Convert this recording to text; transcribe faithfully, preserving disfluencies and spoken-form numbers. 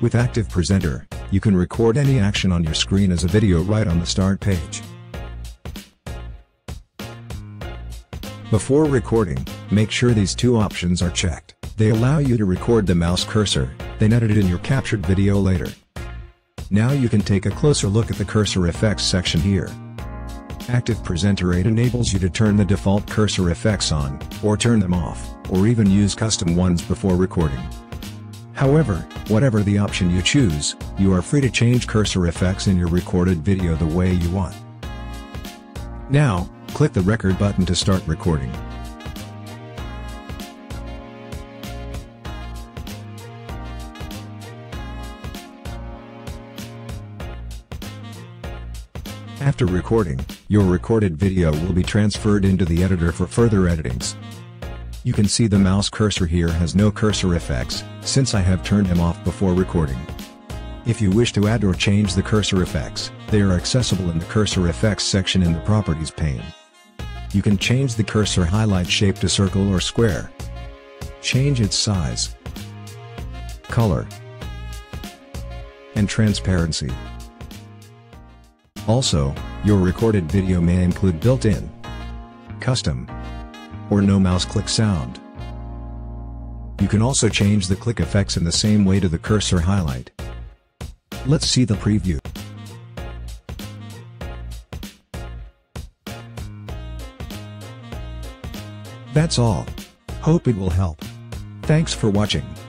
With ActivePresenter, you can record any action on your screen as a video right on the start page. Before recording, make sure these two options are checked. They allow you to record the mouse cursor, then edit it in your captured video later. Now you can take a closer look at the cursor effects section here. ActivePresenter eight enables you to turn the default cursor effects on, or turn them off, or even use custom ones before recording. However, whatever the option you choose, you are free to change cursor effects in your recorded video the way you want. Now, click the record button to start recording. After recording, your recorded video will be transferred into the editor for further editings. You can see the mouse cursor here has no cursor effects, since I have turned them off before recording. If you wish to add or change the cursor effects, they are accessible in the cursor effects section in the properties pane. You can change the cursor highlight shape to circle or square. Change its size, color, and transparency. Also, your recorded video may include built-in, custom, or no mouse click sound. You can also change the click effects in the same way to the cursor highlight. Let's see the preview. That's all. Hope it will help. Thanks for watching.